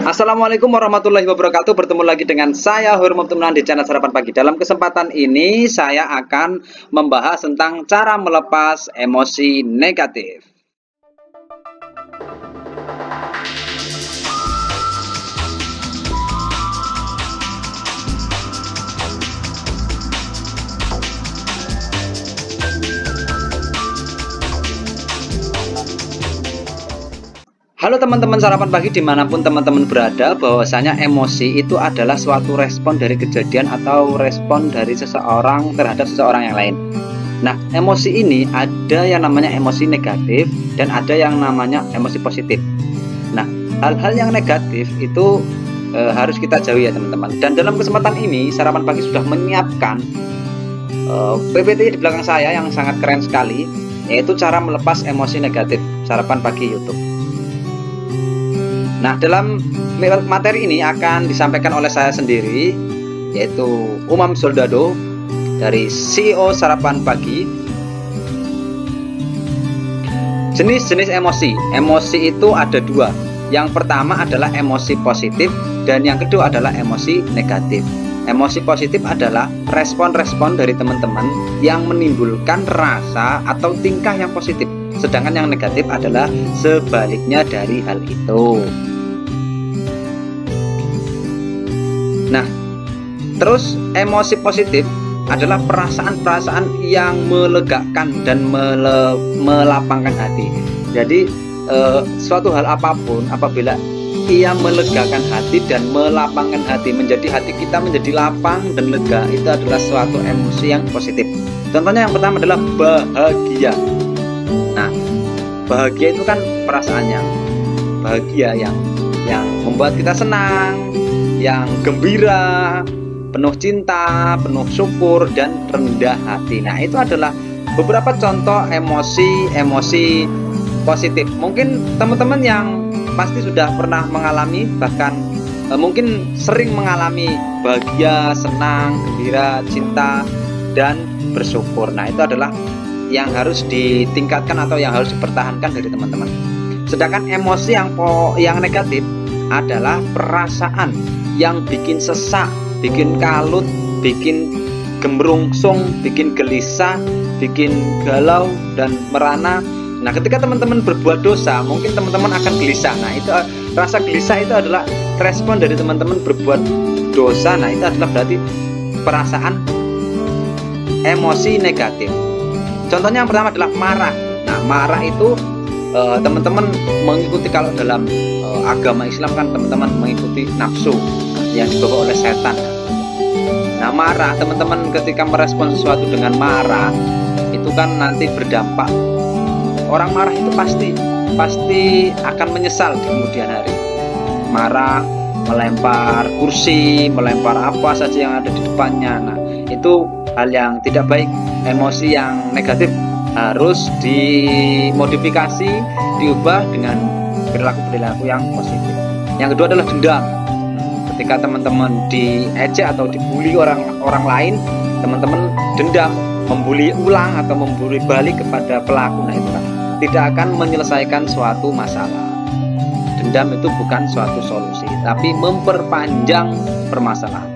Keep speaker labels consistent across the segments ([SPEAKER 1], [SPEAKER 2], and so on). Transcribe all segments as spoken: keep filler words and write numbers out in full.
[SPEAKER 1] Assalamualaikum warahmatullahi wabarakatuh. Bertemu lagi dengan saya Hurmum Tumnan di channel Sarapan Pagi. Dalam kesempatan ini saya akan membahas tentang cara melepas emosi negatif. Halo teman-teman Sarapan Pagi, dimanapun teman-teman berada, bahwasanya emosi itu adalah suatu respon dari kejadian atau respon dari seseorang terhadap seseorang yang lain. Nah, emosi ini ada yang namanya emosi negatif dan ada yang namanya emosi positif. Nah, hal-hal yang negatif itu e, harus kita jauhi ya teman-teman. Dan dalam kesempatan ini Sarapan Pagi sudah menyiapkan e, P P T di belakang saya yang sangat keren sekali, yaitu cara melepas emosi negatif Sarapan Pagi YouTube. Nah, dalam materi ini akan disampaikan oleh saya sendiri, yaitu Umam Soldado dari C E O Sarapan Pagi. Jenis-jenis emosi. Emosi itu ada dua. Yang pertama adalah emosi positif dan yang kedua adalah emosi negatif. Emosi positif adalah respon-respon dari teman-teman yang menimbulkan rasa atau tingkah yang positif. Sedangkan yang negatif adalah sebaliknya dari hal itu. Nah, terus emosi positif adalah perasaan-perasaan yang melegakan dan mele, melapangkan hati. Jadi eh, suatu hal apapun apabila ia melegakan hati dan melapangkan hati, menjadi hati kita menjadi lapang dan lega, itu adalah suatu emosi yang positif. Contohnya yang pertama adalah bahagia. Nah, bahagia itu kan perasaan yang bahagia yang yang membuat kita senang, yang gembira, penuh cinta, penuh syukur dan rendah hati. Nah, itu adalah beberapa contoh emosi-emosi positif. Mungkin teman-teman yang pasti sudah pernah mengalami, bahkan eh, mungkin sering mengalami bahagia, senang, gembira, cinta dan bersyukur. Nah, itu adalah yang harus ditingkatkan atau yang harus dipertahankan dari teman-teman. Sedangkan emosi yang po, yang negatif adalah perasaan yang bikin sesak, bikin kalut, bikin gemerungsung, bikin gelisah, bikin galau dan merana. Nah, ketika teman-teman berbuat dosa, mungkin teman-teman akan gelisah. Nah, itu rasa gelisah itu adalah respon dari teman-teman berbuat dosa. Nah, itu adalah berarti perasaan emosi negatif. Contohnya yang pertama adalah marah. Nah, marah itu Uh, teman-teman mengikuti, kalau dalam uh, agama Islam kan teman-teman mengikuti nafsu yang dibawa oleh setan. Nah, marah, teman-teman ketika merespon sesuatu dengan marah itu kan nanti berdampak. Orang marah itu pasti pasti akan menyesal di kemudian hari. Marah, melempar kursi, melempar apa saja yang ada di depannya. Nah, itu hal yang tidak baik. Emosi yang negatif harus dimodifikasi, diubah dengan perilaku-perilaku yang positif. Yang kedua adalah dendam. Ketika teman-teman diejek atau dibully orang orang lain, teman-teman dendam, membuli ulang atau membuli balik kepada pelaku. Nah, itu kan tidak akan menyelesaikan suatu masalah. Dendam itu bukan suatu solusi, tapi memperpanjang permasalahan.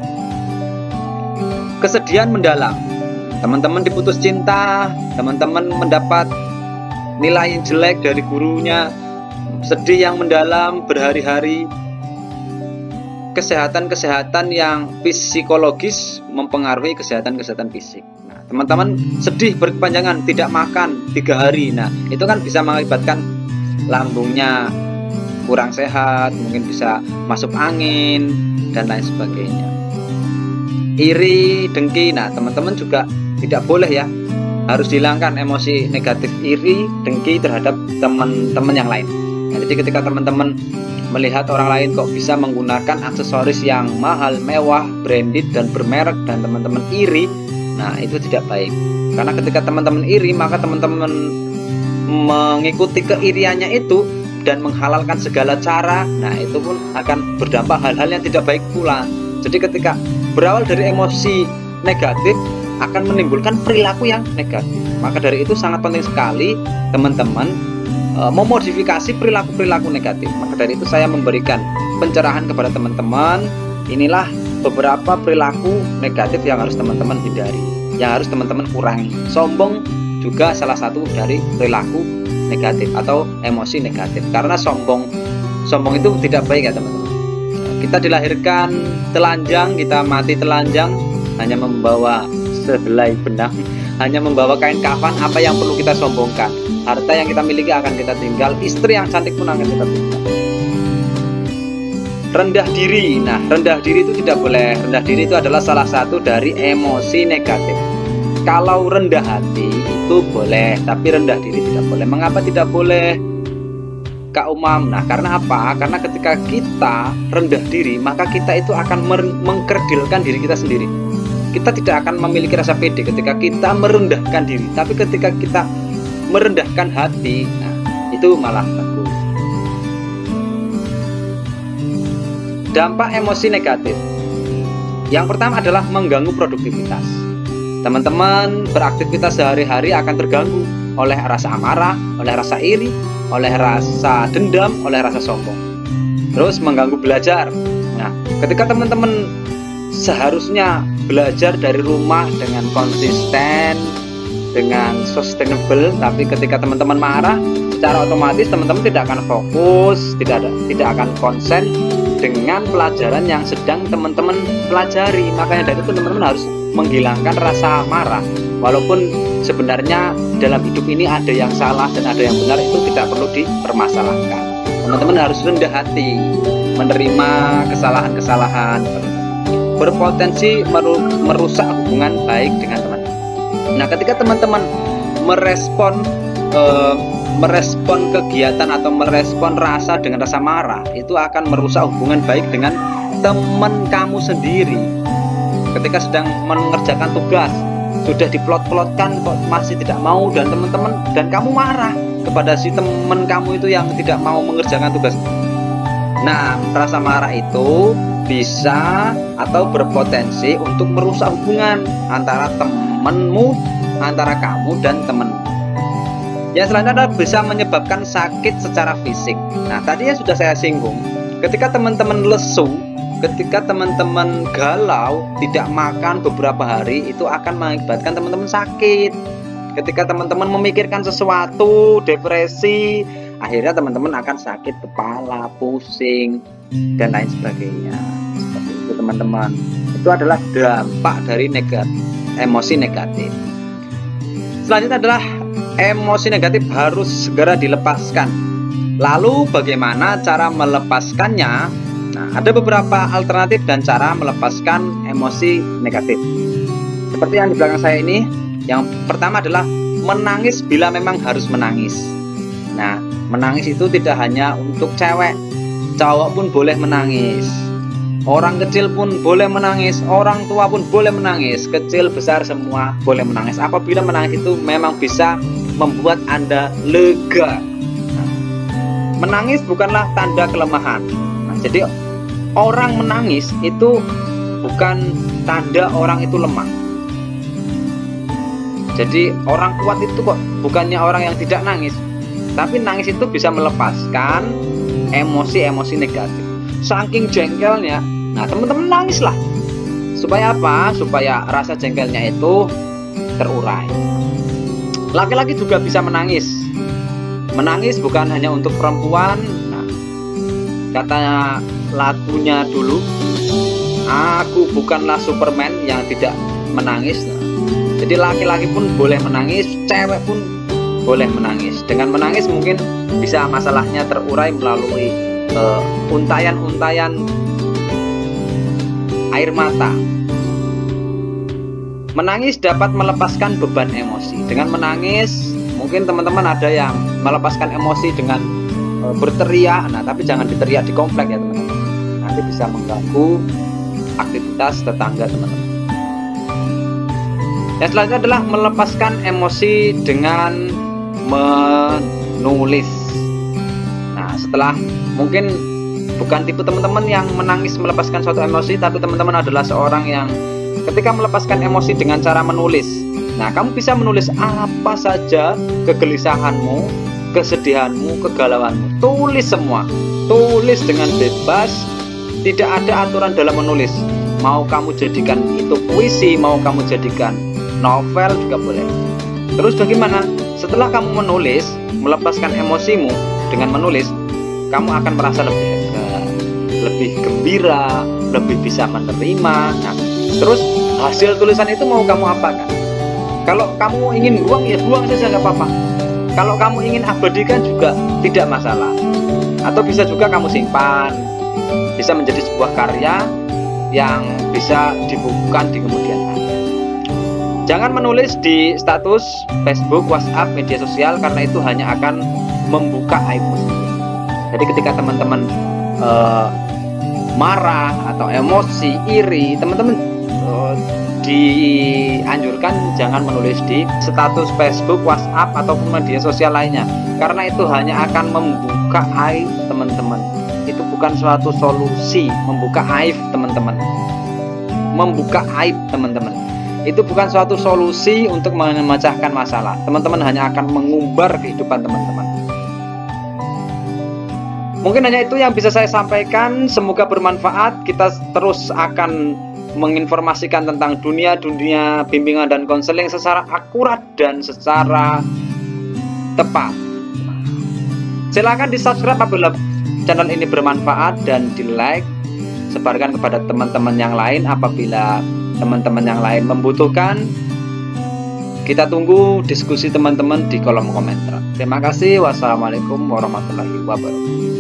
[SPEAKER 1] Kesedihan mendalam. Teman-teman diputus cinta, teman-teman mendapat nilai yang jelek dari gurunya, sedih yang mendalam berhari-hari. Kesehatan-kesehatan yang psikologis mempengaruhi kesehatan-kesehatan fisik. Nah, teman-teman sedih berkepanjangan, tidak makan tiga hari. Nah, itu kan bisa mengakibatkan lambungnya kurang sehat, mungkin bisa masuk angin dan lain sebagainya. Iri, dengki. Nah, teman-teman juga tidak boleh ya, harus dihilangkan emosi negatif iri, dengki terhadap teman-teman yang lain. Nah, jadi ketika teman-teman melihat orang lain kok bisa menggunakan aksesoris yang mahal, mewah, branded dan bermerek dan teman-teman iri, nah itu tidak baik. Karena ketika teman-teman iri, maka teman-teman mengikuti keiriannya itu dan menghalalkan segala cara. Nah, itu pun akan berdampak hal-hal yang tidak baik pula. Jadi ketika berawal dari emosi negatif akan menimbulkan perilaku yang negatif. Maka dari itu sangat penting sekali teman-teman e, memodifikasi perilaku-perilaku negatif. Maka dari itu saya memberikan pencerahan kepada teman-teman. Inilah beberapa perilaku negatif yang harus teman-teman hindari, yang harus teman-teman kurangi. Sombong juga salah satu dari perilaku negatif atau emosi negatif, karena sombong sombong itu tidak baik ya teman-teman. Kita dilahirkan telanjang, kita mati telanjang, hanya membawa sehelai benang, hanya membawa kain kafan. Apa yang perlu kita sombongkan? Harta yang kita miliki akan kita tinggal, istri yang cantik pun akan kita tinggal. Rendah diri. Nah, rendah diri itu tidak boleh. Rendah diri itu adalah salah satu dari emosi negatif. Kalau rendah hati itu boleh, tapi rendah diri tidak boleh. Mengapa tidak boleh, Kak Umam? Nah, karena apa? Karena ketika kita rendah diri, maka kita itu akan mengkerdilkan diri kita sendiri. Kita tidak akan memiliki rasa pede ketika kita merendahkan diri. Tapi ketika kita merendahkan hati, nah, itu malah bagus. Dampak emosi negatif. Yang pertama adalah mengganggu produktivitas. Teman-teman beraktivitas sehari-hari akan terganggu oleh rasa amarah, oleh rasa iri, oleh rasa dendam, oleh rasa sombong. Terus mengganggu belajar. Nah, ketika teman-teman seharusnya belajar dari rumah dengan konsisten, dengan sustainable, tapi ketika teman-teman marah, secara otomatis teman-teman tidak akan fokus, tidak ada, tidak akan konsen dengan pelajaran yang sedang teman-teman pelajari. Makanya dari itu teman-teman harus menghilangkan rasa marah. Walaupun sebenarnya dalam hidup ini ada yang salah dan ada yang benar, itu tidak perlu dipermasalahkan. Teman-teman harus rendah hati, menerima kesalahan-kesalahan, berpotensi merusak hubungan baik dengan teman. Nah, ketika teman-teman merespon eh, merespon kegiatan atau merespon rasa dengan rasa marah, itu akan merusak hubungan baik dengan teman kamu sendiri. Ketika sedang mengerjakan tugas, sudah diplot-plotkan kok masih tidak mau, dan teman-teman dan kamu marah kepada si teman kamu itu yang tidak mau mengerjakan tugas. Nah, rasa marah itu bisa atau berpotensi untuk merusak hubungan antara temanmu, antara kamu dan temanmu. Yang selanjutnya adalah bisa menyebabkan sakit secara fisik. Nah, tadi ya sudah saya singgung, ketika teman-teman lesu, ketika teman-teman galau, tidak makan beberapa hari, itu akan mengakibatkan teman-teman sakit. Ketika teman-teman memikirkan sesuatu, depresi, akhirnya teman-teman akan sakit kepala, pusing, dan lain sebagainya. Seperti itu teman-teman. Itu adalah dampak dari negatif, emosi negatif. Selanjutnya adalah emosi negatif harus segera dilepaskan. Lalu bagaimana cara melepaskannya? Nah, ada beberapa alternatif dan cara melepaskan emosi negatif. Seperti yang di belakang saya ini, yang pertama adalah menangis bila memang harus menangis. Nah, menangis itu tidak hanya untuk cewek, cowok pun boleh menangis. Orang kecil pun boleh menangis, orang tua pun boleh menangis, kecil besar semua boleh menangis. Apabila menangis itu memang bisa membuat Anda lega. Nah, menangis bukanlah tanda kelemahan. Nah, jadi orang menangis itu bukan tanda orang itu lemah. Jadi orang kuat itu kok bukannya orang yang tidak nangis, tapi nangis itu bisa melepaskan emosi-emosi negatif. Saking jengkelnya, nah teman-teman nangislah. Supaya apa? Supaya rasa jengkelnya itu terurai. Laki-laki juga bisa menangis. Menangis bukan hanya untuk perempuan. Nah, katanya lagunya dulu, aku bukanlah Superman yang tidak menangis. Nah, jadi laki-laki pun boleh menangis, cewek pun boleh menangis. Dengan menangis mungkin bisa masalahnya terurai melalui uh, untayan-untayan air mata. Menangis dapat melepaskan beban emosi. Dengan menangis, mungkin teman-teman ada yang melepaskan emosi dengan uh, berteriak. Nah, tapi jangan diteriak di komplek ya teman-teman. Nanti bisa mengganggu aktivitas tetangga teman-teman. Yang selanjutnya adalah melepaskan emosi dengan menulis. Nah, setelah mungkin bukan tipe teman-teman yang menangis melepaskan suatu emosi, tapi teman-teman adalah seorang yang ketika melepaskan emosi dengan cara menulis. Nah, kamu bisa menulis apa saja kegelisahanmu, kesedihanmu, kegalauanmu. Tulis semua. Tulis dengan bebas, Tidak ada aturan dalam menulis. Mau kamu jadikan itu puisi, mau kamu jadikan novel juga boleh. Terus bagaimana? Setelah kamu menulis, melepaskan emosimu dengan menulis, kamu akan merasa lebih lega, lebih gembira, lebih bisa menerima. Nah, terus hasil tulisan itu mau kamu apakan? Kalau kamu ingin buang, ya buang saja, nggak apa-apa. Kalau kamu ingin abadikan juga tidak masalah. Atau bisa juga kamu simpan, bisa menjadi sebuah karya yang bisa dibukukan di kemudian hari. Jangan menulis di status Facebook, WhatsApp, media sosial, karena itu hanya akan membuka aibmu sendiri. Jadi ketika teman-teman uh, marah atau emosi, iri, teman-teman uh, dianjurkan jangan menulis di status Facebook, WhatsApp, ataupun media sosial lainnya, karena itu hanya akan membuka aib teman-teman. Itu bukan suatu solusi. Membuka aib teman-teman, membuka aib teman-teman itu bukan suatu solusi untuk memecahkan masalah. Teman-teman hanya akan mengumbar kehidupan teman-teman. Mungkin hanya itu yang bisa saya sampaikan. Semoga bermanfaat. Kita terus akan menginformasikan tentang dunia-dunia bimbingan dan konseling secara akurat dan secara tepat. Silakan di subscribe apabila channel ini bermanfaat, dan di like, sebarkan kepada teman-teman yang lain apabila teman-teman yang lain membutuhkan. Kita tunggu diskusi teman-teman di kolom komentar. Terima kasih. Wassalamualaikum warahmatullahi wabarakatuh.